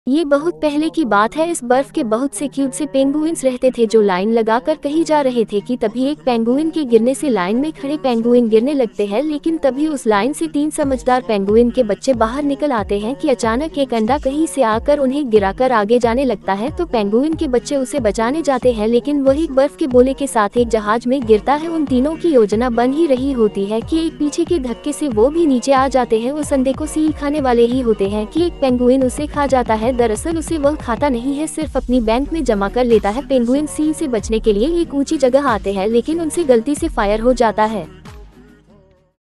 ये बहुत पहले की बात है। इस बर्फ के बहुत से क्यूट से पेंगुइन्स रहते थे जो लाइन लगाकर कहीं जा रहे थे कि तभी एक पेंगुइन के गिरने से लाइन में खड़े पेंगुइन गिरने लगते हैं। लेकिन तभी उस लाइन से 3 समझदार पेंगुइन के बच्चे बाहर निकल आते हैं कि अचानक एक अंडा कहीं से आकर उन्हें गिराकर आगे जाने लगता है। तो पेंगुइन के बच्चे उसे बचाने जाते हैं, लेकिन वही बर्फ के गोले के साथ एक जहाज में गिरता है। उन तीनों की योजना बन ही रही होती है कि एक पीछे के धक्के से वो भी नीचे आ जाते हैं। उस अंडे को सील खाने वाले ही होते हैं कि एक पेंगुइन उसे खा जाता है। दरअसल उसे वह खाता नहीं है, सिर्फ अपनी बैंक में जमा कर लेता है। पेंगुइन सील से बचने के लिए एक ऊंची जगह आते हैं, लेकिन उनसे गलती से फायर हो जाता है।